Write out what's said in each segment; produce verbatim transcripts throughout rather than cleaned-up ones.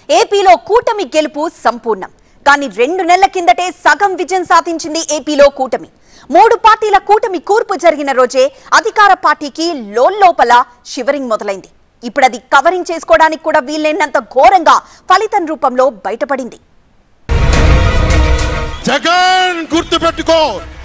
ఏపీలో కూటమి గెలుపు సంపూర్ణం. కానీ రెండు నెలల కిందటే సగం విజయం సాధించింది ఏపీలో కూటమి. మూడు పార్టీల కూటమి కూర్పు జరిగిన రోజే అధికార పార్టీకి లోల్లోపల షివరింగ్ మొదలైంది. ఇప్పుడు అది కవరింగ్ చేసుకోవడానికి కూడా వీలైనంత ఘోరంగా ఫలితం రూపంలో బయటపడింది. జగన్ గుర్తుపెట్టుకో,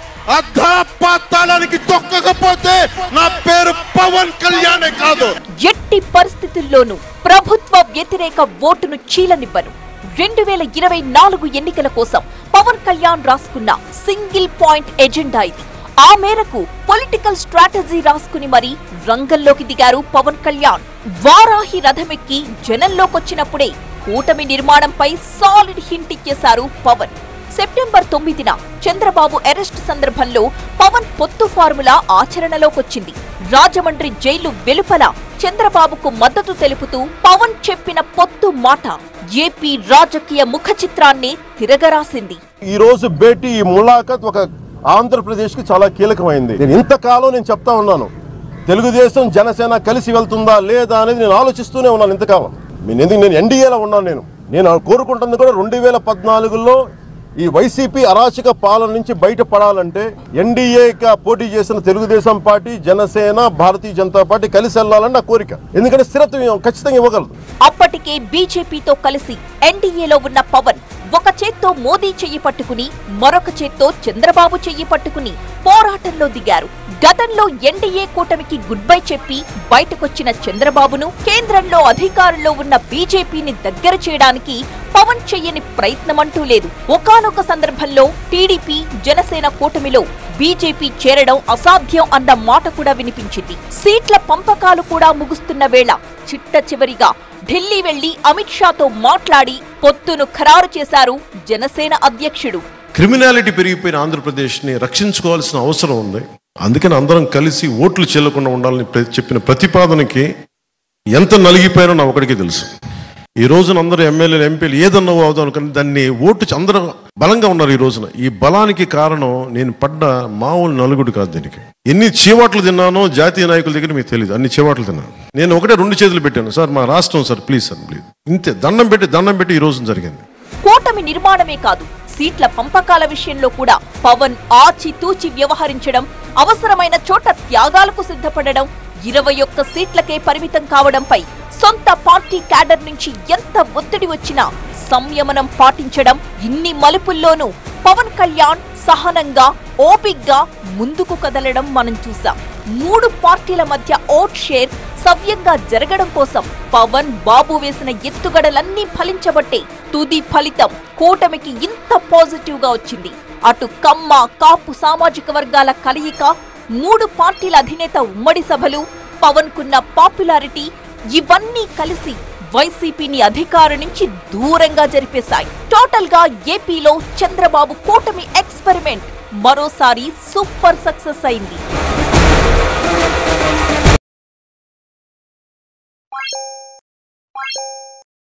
అధపాతాళానికి తొక్కకపోతే నా పేరు పవన్ కళ్యాణే కాదు. ఎట్టి పరిస్థితుల్లోనూ ప్రభుత్వ వ్యతిరేక ఓటును చీలనివ్వను. రెండు వేల ఇరవై నాలుగు ఎన్నికల కోసం పవన్ కళ్యాణ్ రాసుకున్న సింగిల్ పాయింట్ ఎజెండా ఇది. ఆ మేరకు పొలిటికల్ స్ట్రాటజీ రాసుకుని మరీ రంగంలోకి దిగారు పవన్ కళ్యాణ్. వారాహి రథమెక్కి జనంలోకొచ్చినప్పుడే కూటమి నిర్మాణంపై సాలిడ్ హింట్ ఇచ్చేశారు పవన్. సెప్టెంబర్ తొమ్మిదిన చంద్రబాబు అరెస్ట్ సందర్భంలో పవన్ పొత్తు ఫార్ములా ఆచరణలోకొచ్చింది. రాజమండ్రి జైలు వెలుపల చంద్రబాబుకు మద్దతు తెలుపుతూ పవన్ చెప్పిన పొత్తు మాట ఏపీ రాజకీయ ముఖ చిత్రాన్ని తిరగరాసింది. ఈ రోజు భేటీ, ఈ ములాఖత్ ఒక ఆంధ్రప్రదేశ్ కి చాలా కీలకమైంది. నేను ఇంతకాలం నేను చెప్తా ఉన్నాను, తెలుగుదేశం జనసేన కలిసి వెళ్తుందా లేదా అనేది నేను ఆలోచిస్తూనే ఉన్నాను ఇంతకాలం. నేను ఎందుకు నేను ఎన్డీఏలో ఉన్నాను. నేను నేను కోరుకుంటుంది కూడా రెండు వేల పద్నాలుగులో ఈ వైసీపీ అరాచక పాలన నుంచి బయటపడాలంటే ఎన్డీఏగా పోటీ చేసిన తెలుగుదేశం పార్టీ, జనసేన, భారతీయ జనతా పార్టీ కలిసి వెళ్లాలని నా కోరిక. ఎందుకంటే స్థిరత్వం ఖచ్చితంగా ఇవ్వగలదు. అప్పటికే బీజేపీతో కలిసి ఎన్డీఏలో ఉన్న పవన్ ఒక చేత్తో మోదీ చెయ్యి పట్టుకుని మరొక చేత్తో చంద్రబాబు చెయ్యి పట్టుకుని పోరాటంలో దిగారు. గతంలో ఎన్డీఏ కూటమికి గుడ్ బై చెప్పి బయటకొచ్చిన చంద్రబాబును కేంద్రంలో అధికారంలో ఉన్న బీజేపీని దగ్గర చేయడానికి పవన్ చెయ్యని ప్రయత్నమంటూ లేదు. ఒకానొక సందర్భంలో టీడీపీ, జనసేన కూటమిలో బీజేపీ చేరడం అసాధ్యం అన్న మాట కూడా వినిపించింది. సీట్ల పంపకాలు కూడా ముగుస్తున్న వేళ చిట్ట చివరిగా ఢిల్లీ వెళ్లి అమిత్ షాతో మాట్లాడి పొత్తును ఖరారు చేశారు జనసేన అధ్యక్షుడు. క్రిమినాలిటీ పెరిగిపోయిన ఆంధ్రప్రదేశ్ ని రక్షించుకోవాల్సిన అవసరం ఉంది. అందుకని అందరం కలిసి ఓట్లు చెల్లకుండా ఉండాలని చెప్పిన ప్రతిపాదనకి ఎంత నలిగిపోయారో నా ఒకడికి తెలుసు. ఈ రోజున అందరూ ఎమ్మెల్యేలు, ఎంపీలు ఏదన్నా అవుదాం అనుకుని దాన్ని ఓటు అందరూ బలంగా ఉన్నారు. ఈ రోజున ఈ బలానికి కారణం నేను పడ్డ మామూలు నలుగుడు కాదు. దీనికి ఎన్ని చీవాట్లు తిన్నానో జాతీయ నాయకుల దగ్గర మీకు తెలియదు. అన్ని చీవాట్లు తిన్నాను. నేను ఒకటే రెండు చేతులు పెట్టాను, సార్ మా రాష్ట్రం సార్ ప్లీజ్ సార్ ప్లీజ్, ఇంతే దండం పెట్టి దండం పెట్టి ఈ రోజున జరిగింది. కూటమి నిర్మాణమే కాదు, సీట్ల పంపకాల విషయంలో కూడా పవన్ ఆచి తూచి వ్యవహరించడం, అవసరమైన చోట త్యాగాలకు సిద్ధపడడం, ఇరవై ఒక్క సీట్లకే పరిమితం కావడంపై సొంత పార్టీ క్యాడర్ నుంచి ఎంత ఒత్తిడి వచ్చినా సంయమనం పాటించడం, ఇన్ని మలుపుల్లోనూ పవన్ కళ్యాణ్ సహనంగా, ఓపిగ్గా ముందుకు కదలడం మనం చూసాం. మూడు పార్టీల మధ్య ఓట్ షేర్ సవ్యంగా జరగడం కోసం పవన్ బాబు వేసిన ఎత్తుగడలన్నీ ఫలించబట్టే తుది ఫలితం కూటమికి ఇంత పాజిటివ్ గా వచ్చింది. అటు కమ్మ, కాపు సామాజిక వర్గాల కలయిక, మూడు పార్టీల అధినేత ఉమ్మడి సభలు, పవన్ కున్న పాపులారిటీ ఇవన్నీ కలిసి వైసీపీని అధికారం నుంచి దూరంగా జరిపేశాయి. టోటల్ గా ఏపీలో చంద్రబాబు కూటమి ఎక్స్పెరిమెంట్ మరోసారి సూపర్ సక్సెస్ అయింది.